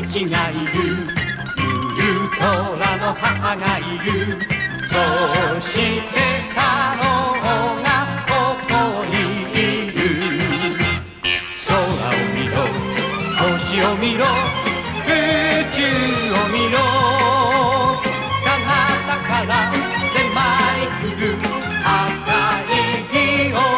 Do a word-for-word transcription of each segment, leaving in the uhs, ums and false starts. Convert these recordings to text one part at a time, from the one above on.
父がいる、ウルトラの母がいる、そして太郎がここにいる。空を見ろ、星を見ろ、宇宙を見ろ、彼方から迫り来る赤い日を。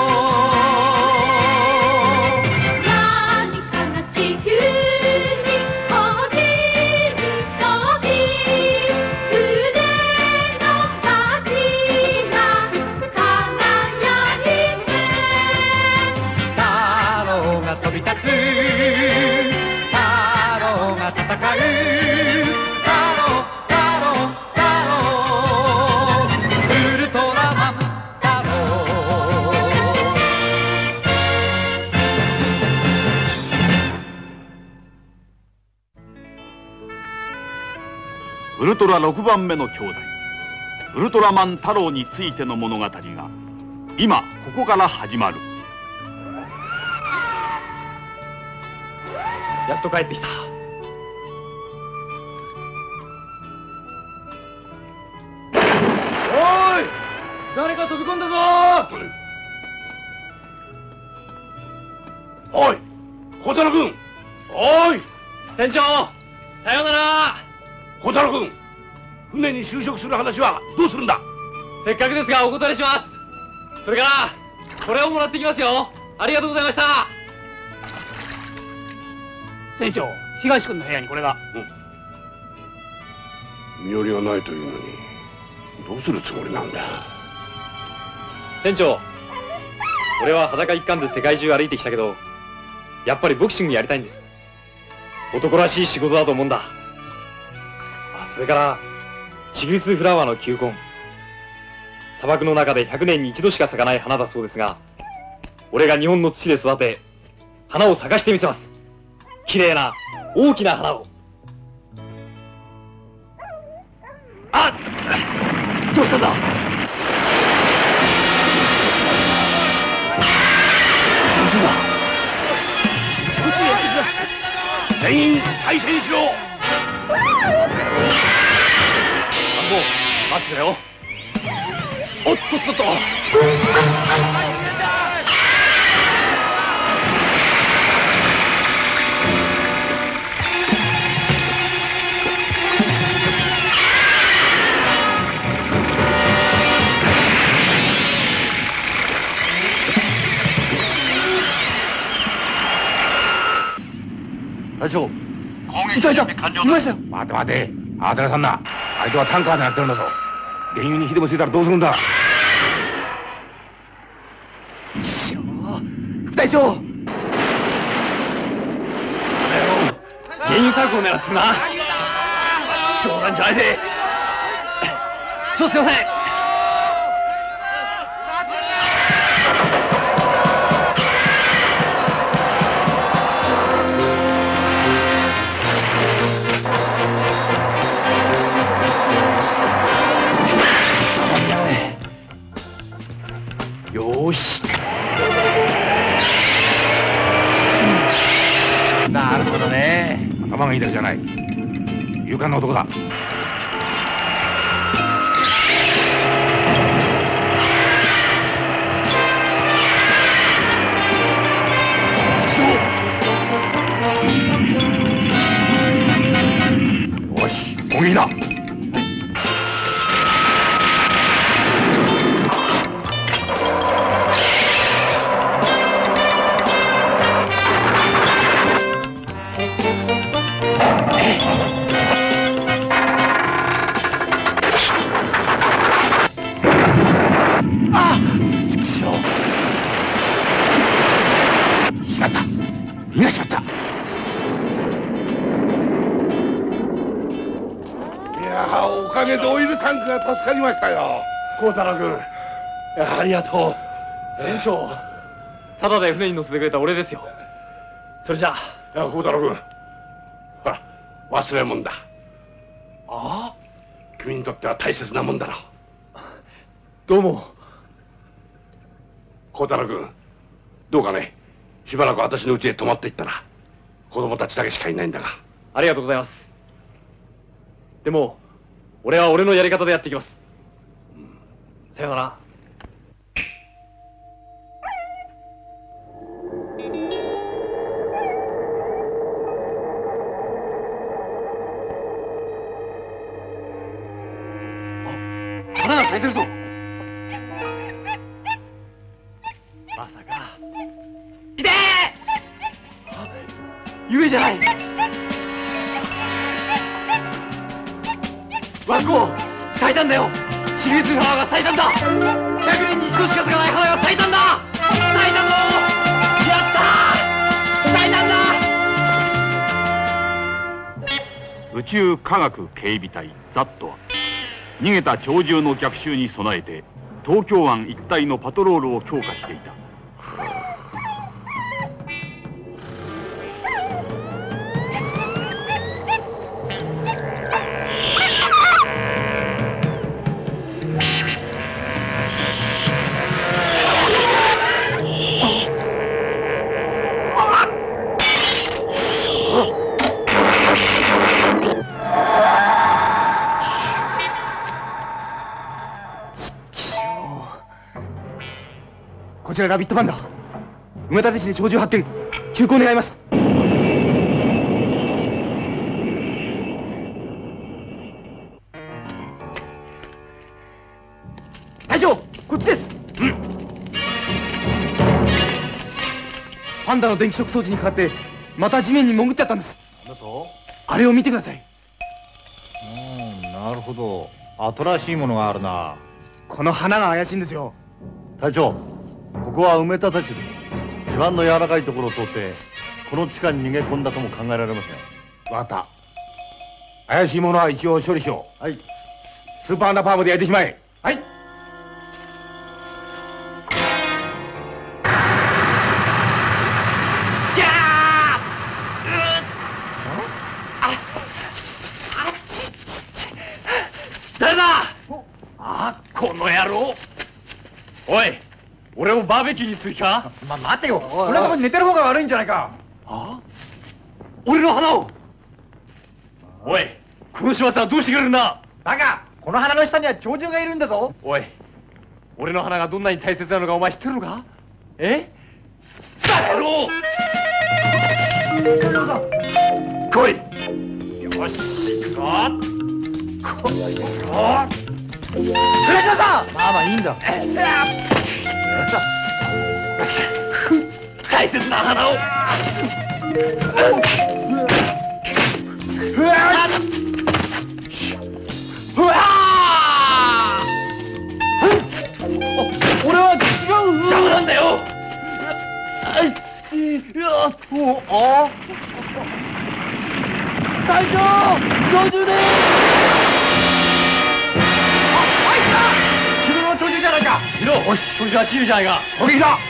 ウルトラろくばんめの兄弟ウルトラマン太郎についての物語が今ここから始まる。 やっと帰ってきた。おい、誰か飛び込んだぞ。 おい、小太郎君。おい、 船長、さようなら。 小太郎君、船に就職する話はどうするんだ。 せっかくですがお断りします。それからこれをもらってきますよ。ありがとうございました。 船長、東君の部屋にこれが。 うん、身寄りがないというのにどうするつもりなんだ。 船長、俺は裸一貫で世界中歩いてきたけど、やっぱりボクシングやりたいんです。男らしい仕事だと思うんだ。それからチグリスフラワーの球根、砂漠の中でひゃくねんに一度しか咲かない花だそうですが、俺が日本の土で育て花を咲かしてみせます。綺麗な大きな花を。あっ、どうしたんだ。 戦争だ。こっちへやってくれ。全員対戦しろ。 もう待ってくれよ。おっとっとっと。 隊長、 攻撃準備完了だ。 待て待て、慌てなさんな。相手はタンカーでやってるんだぞ。原油に火でもついたらどうするんだ。 しょ副隊長、 原油タンクを狙ってな。 冗談じゃないぜ。ちょっとすいません。 よし。なるほどね。頭がいいだけじゃない。勇敢な男だ。よし、攻撃だ。おかげでオイルタンクが助かりましたよ。 孝太郎君、ありがとう。船長、ただで船に乗せてくれた俺ですよ。それじゃあ。 いや、孝太郎君、ほら忘れ物だ。 ああ、 君にとっては大切なもんだろう。 どうも。 孝太郎君、どうかね、しばらく私の家へ泊まっていったら。子供たちだけしかいないんだが。 ありがとうございます。でも俺は俺のやり方でやっていきます。さよなら。 花が咲いてるぞ。 まさか。いてー！夢じゃない。ワンコ咲いたんだよ。シリーズフラワーが咲いたんだ。ひゃくねんに一度しか咲かない花が咲いたんだ。咲いたぞ。やったー。咲いたんだ。 宇宙科学警備隊ザットは逃げた鳥獣の逆襲に備えて東京湾一帯のパトロールを強化していた。 こちらラビットパンダ、埋め立て地で鳥獣発見、急行願います。隊長、こっちです。うん、パンダの電気ショック装置にかかってまた地面に潜っちゃったんです。 だとあれを見てください。 うん、なるほど。新しいものがあるな。 この花が怪しいんですよ。 隊長、ここは埋め立て地です。地盤の柔らかいところを通ってこの地下に逃げ込んだとも考えられますね。 わかった。怪しいものは一応処理しよう。 はい。 スーパーアンダーパームで焼いてしまえ。はい。 誰だ。あ、この野郎。おい、俺をバーベキューにする気か。 ま、待てよ。こんなとこに寝てる方が悪いんじゃないか。 ああ、俺の花を。おい、この始末はどうしてくれるんだ。 バカ、この花の下には鳥獣がいるんだぞ。 おい、俺の花がどんなに大切なのかお前知ってるのか。え、バカ野郎。来い。よし、行くぞ。この野郎。 倉島さん。 まあまあいいんだ。 大切な花を。 うわうわ俺は違う。 邪魔なんだよ。 あ隊長、鳥獣です。君の鳥獣じゃないか。 見ろ、おし、鳥獣はシールじゃないか。 攻撃だ。はい。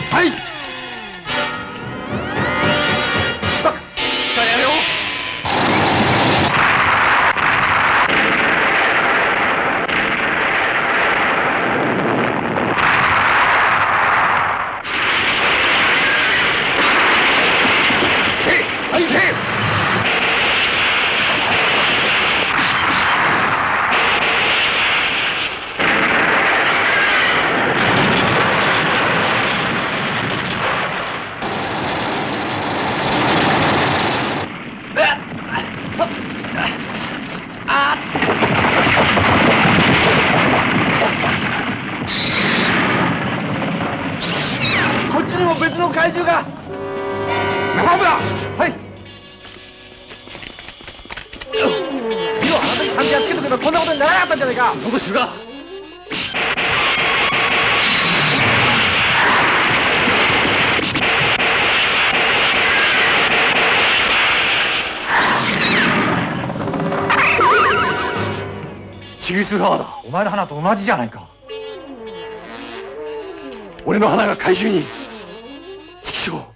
バカ、やめろ。 はい、行け。こっちにも別の怪獣が。仲間だ。はい。見ろ、あなたにさんびゃくつけとけばこんなことにならなかったんじゃないか。 どうするか。チグリスフラワーだ。 お前の花と同じじゃないか。 俺の花が怪獣に。畜生。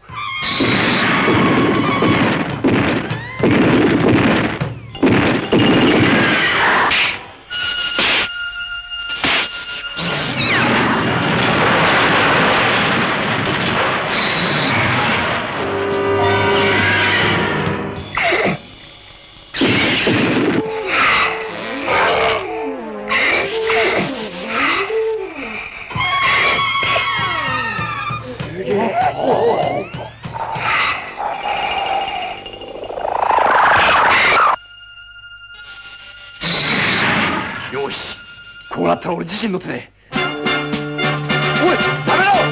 よし、こうなったら俺自身の手で。おい、やめろ！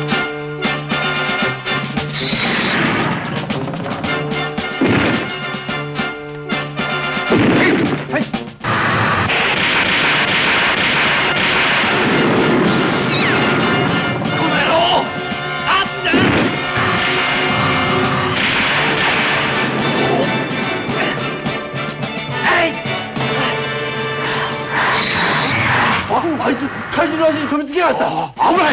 はい。この野郎！あっだ！あいつ怪獣の足に飛びつきやがった。危ない。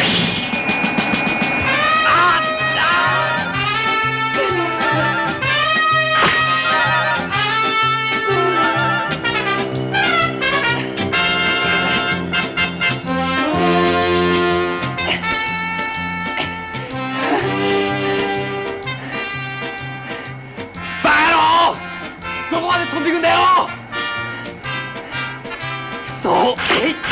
バカ野郎、どこまで飛んでいくんだよ。くそ。えいえい。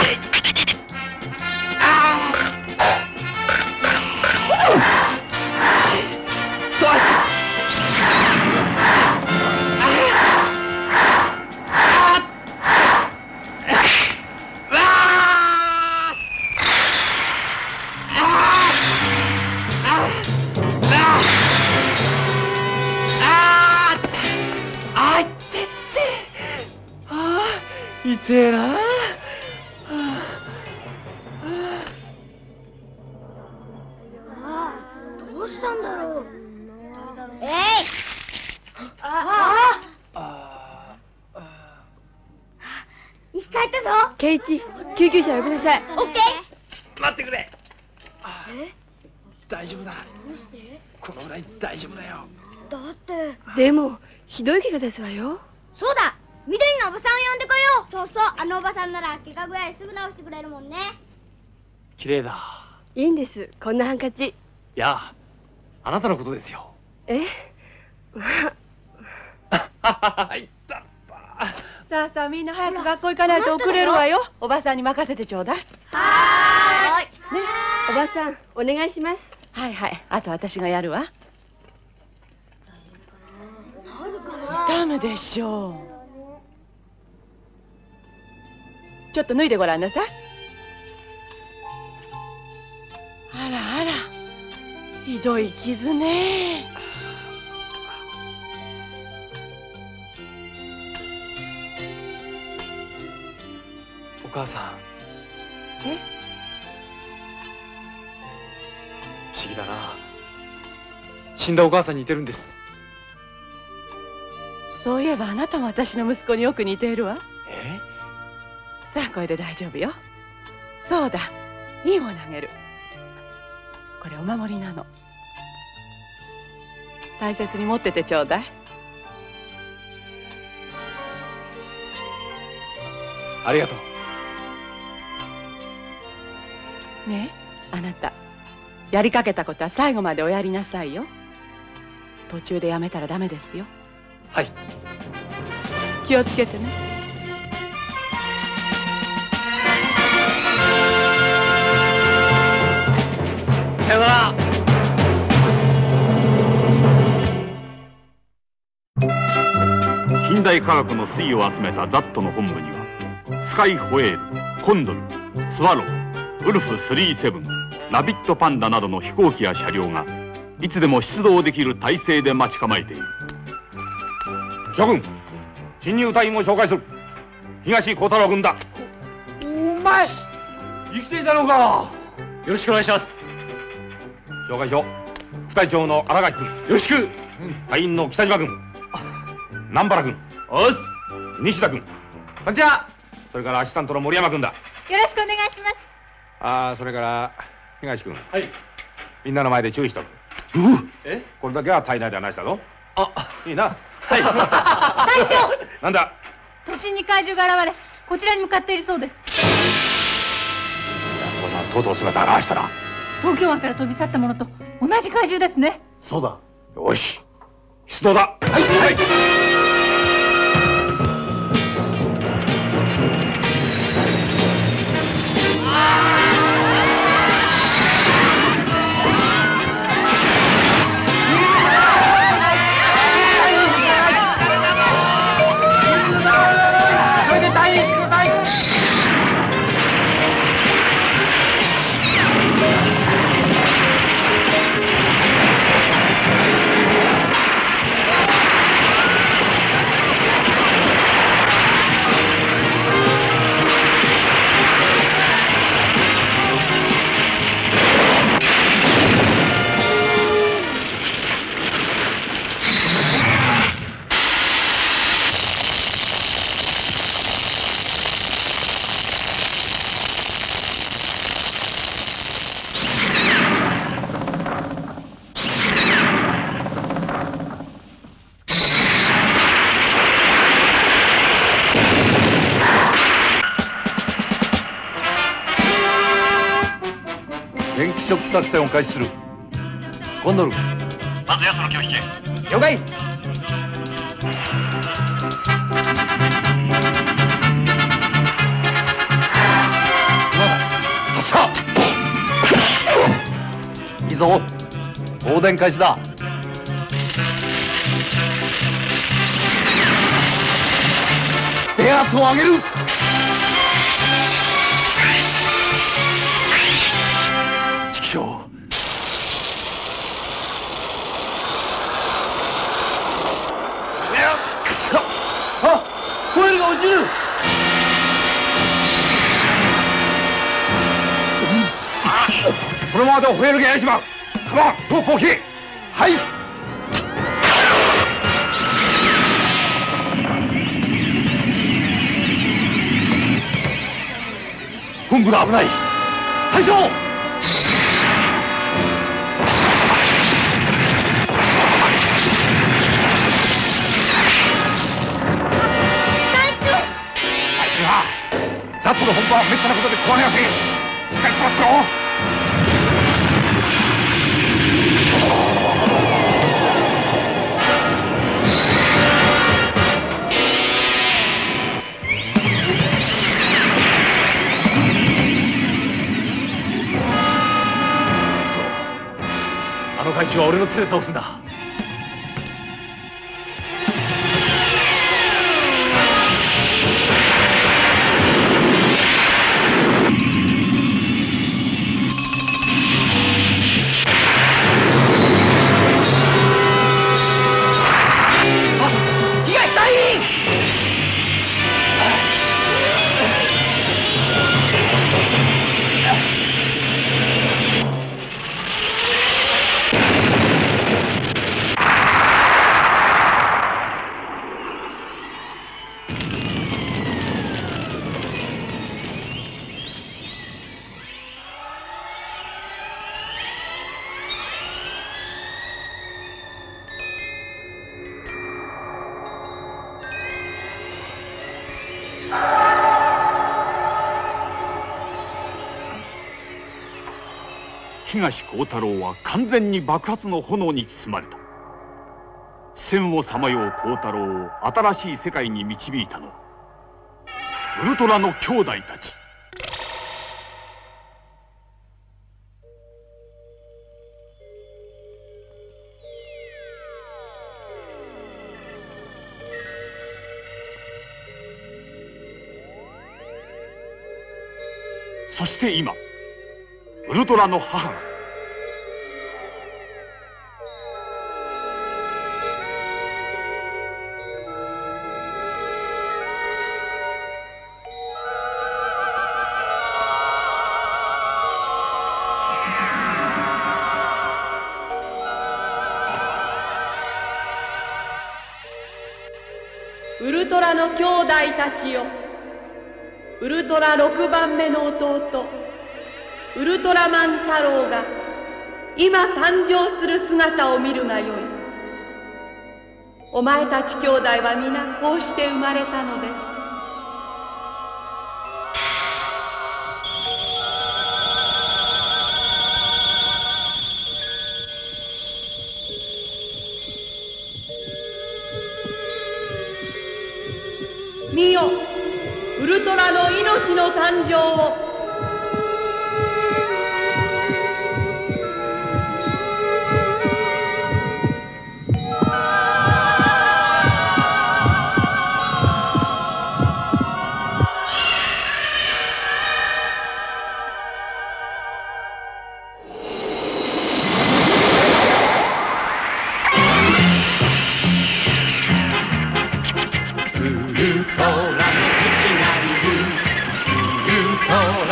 痛えな。 どうしたんだろう。えい。ああ。生き返ったぞ。 ケイチ、救急車呼びなさい。 オッケー。待ってくれ。 え？ 大丈夫だ。 どうして？ このぐらい大丈夫だよ。 だって。でもひどい怪我ですわよ。 そうだ。緑のおばさんを呼んでこよう。そうそう、あのおばさんなら怪我ぐらいすぐ治してくれるもんね。 綺麗だ。 いいんです、こんなハンカチ。 いや、あなたのことですよ。 え？ あった。 さあさあ、みんな早く学校行かないと遅れるわよ。おばさんに任せてちょうだい。 はーい。 ね、おばさんお願いします。 はいはい、あと私がやるわ。 なるかな。 ダメでしょう。ちょっと脱いでごらんなさい。あらあら、ひどい傷ね。 お母さん。 え？ 不思議だな。死んだお母さんに似てるんです。 そういえばあなたも私の息子によく似ているわ。 え？ さあこれで大丈夫よ。そうだ、いいものあげる。これお守りなの。大切に持っててちょうだい。 ありがとう。 ねえ、あなた、やりかけたことは最後までおやりなさいよ。途中でやめたらダメですよ。 はい。 気をつけてね。 さよなら。 近代科学の粋を集めたザットの本部にはスカイホエール、コンドル、スワロー、ウルフスリーセブン、ラビットパンダなどの飛行機や車両がいつでも出動できる体制で待ち構えている。 諸君、新入隊員を紹介する。東幸太郎君だ。 お前生きていたのか。 よろしくお願いします。 紹介しよう。副隊長の荒垣君。 よろしく。 隊員の北島君、南原君、 おっす。 西田君、 こんにちは。 それからアシスタントの森山君だ。 よろしくお願いします。 ああ、それから東君、 はい。 みんなの前で注意しとく。 え？ これだけは体内ではないしたぞ。 あ、 いいな。 はい。 隊長、 なんだ。 都心に怪獣が現れ、こちらに向かっているそうです。 おさん、とうとう姿を現したな。 東京湾から飛び去ったものと同じ怪獣ですね。 そうだ。 よし、出動だ。はい、はい。 あ触作戦を開始する。コンドル、 まず奴の気を引け。 了解。 発射。いいぞ、放電開始だ。電圧を上げる。 畜生。くそ。あ、ホエールが落ちる。 そのままでホエールがやりしまう。カモン、ロープを切れ。 はい。 本部が危ない。 隊長。 ザットの本場はめったなことで壊れません。しっかり止まってろ。 そう、あの怪獣は俺の手で倒すんだ。 東光太郎は完全に爆発の炎に包まれた。地戦をさまよう光太郎を新しい世界に導いたのはウルトラの兄弟たち。そして今、ウルトラの母がウルトラの兄弟たちよ、ウルトラろくばんめの弟ウルトラマン太郎が今誕生する姿を見るがよい。お前たち兄弟は皆こうして生まれたのです。見よ、ウルトラの命の誕生を。 ウルトラの父がいる。ウルトラ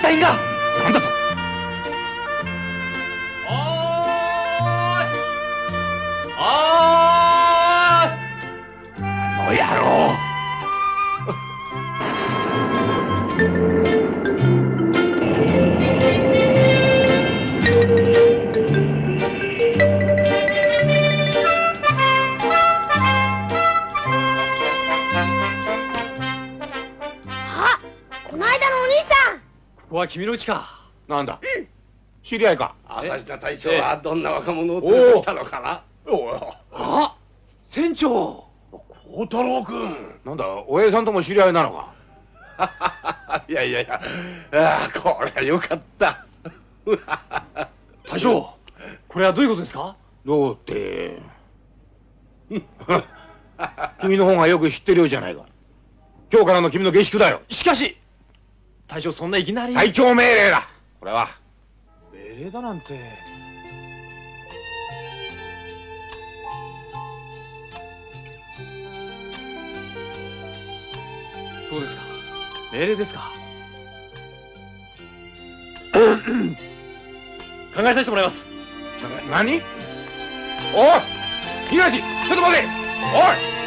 隊員が。なんだと。 おーいおーいあの野郎。 ここは君の家か。 なんだ、うん、知り合いか。 朝下大将はどんな若者を連れてきたのかな。 おお、 あ、船長孝太郎君。 なんだ、おやさんとも知り合いなのか。 いやいやいや、ああ、これはよかった。 大将、これはどういうことですか。 どうって君の方がよく知ってるようじゃないか。今日からの君の下宿だよ。 しかし大将、そんないきなり。 隊長命令だ、これは。 命令だなんて。そうですか、命令ですか。考えさせてもらいます。 な、何？おい東、ちょっと待て。おい、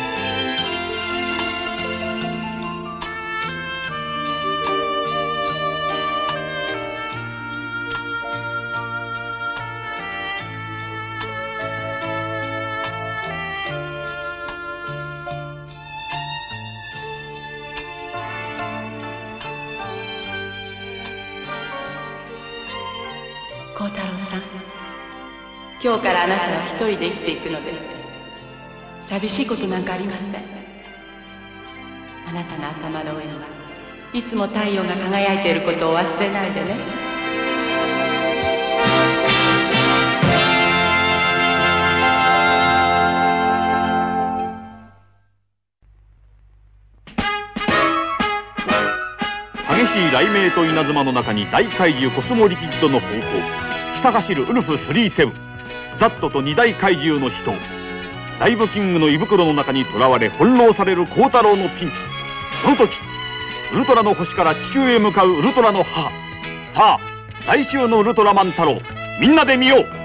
孝太郎さん、今日からあなたは一人で生きていくのです。寂しいことなんかありません。あなたの頭の上にはいつも太陽が輝いていることを忘れないでね。 激しい雷鳴と稲妻の中に大怪獣コスモリキッドの方向、ひた走るウルフスリーセブン、ザットと二大怪獣の死闘、ライブキングの胃袋の中にとらわれ翻弄される孝太郎のピンチ。その時、ウルトラの星から地球へ向かうウルトラの母。さあ、来週のウルトラマン太郎、みんなで見よう。